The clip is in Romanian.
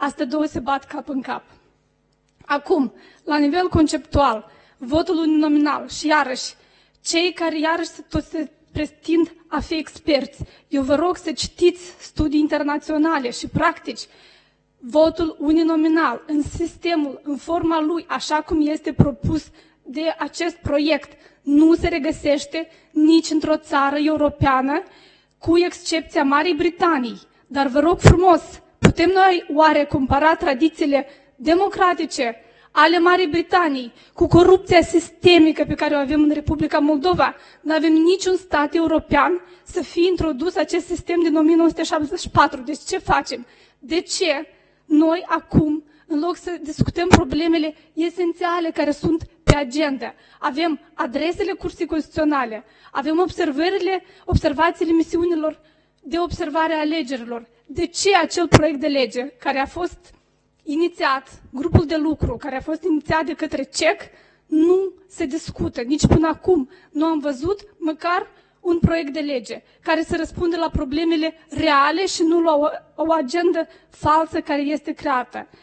Astea două se bat cap în cap. Acum, la nivel conceptual, votul uninominal și iarăși, cei care iarăși tot se pretind a fi experți, eu vă rog să citiți studii internaționale și practici. Votul uninominal în sistemul, în forma lui, așa cum este propus de acest proiect, nu se regăsește nici într-o țară europeană, cu excepția Marii Britanii. Dar vă rog frumos, putem noi oare compara tradițiile democratice ale Marii Britanii cu corupția sistemică pe care o avem în Republica Moldova? Nu avem niciun stat european să fie introdus acest sistem din 1974. Deci ce facem? De ce noi acum, în loc să discutăm problemele esențiale care sunt pe agenda, avem adresele Curții Constituționale, avem observațiile misiunilor de observare a alegerilor? De ce acel proiect de lege care a fost inițiat, grupul de lucru care a fost inițiat de către CEC, nu se discută? Nici până acum nu am văzut măcar un proiect de lege care să răspundă la problemele reale și nu la o agendă falsă care este creată.